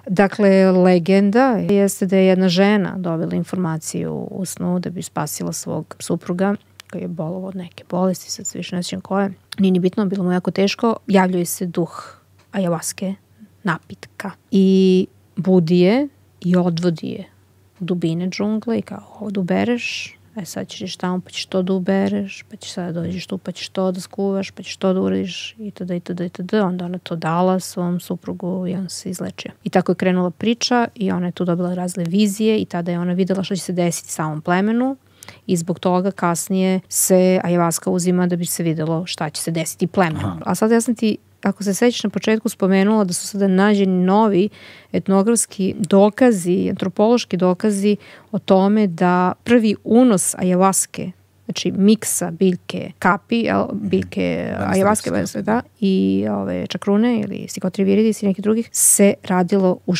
Dakle, legenda jeste da je jedna žena dobila informaciju u snu da bi spasila svog supruga koji je bolovao od neke bolesti, sad se više ne sjećam koje. Nije ni bitno, bilo mu jako teško. Javljuje se duh ajahuaske, napitka, i budi je i odvodi je u dubine džungle i kao, ovo da ubereš, sad ćeš tamo pa ćeš to da ubereš, pa ćeš sada dođeš tu pa ćeš to da skuvaš, pa ćeš to da uradiš itd. Onda ona to dala svom suprugu i on se izlečio. I tako je krenula priča i ona je tu dobila razne vizije i tada je ona videla što će se desiti samom plemenu i zbog toga kasnije se ajahuaska uzima da bi se videlo šta će se desiti plemenu. A sad ja sam ti, ako se sećaš, na početku spomenula da su sada nađeni novi etnografski dokazi, antropološki dokazi o tome da prvi unos ajahuaske, znači miksa biljke kapi, biljke ajahuaske i čakrune ili Psychotria viridis i nekih drugih, se radilo u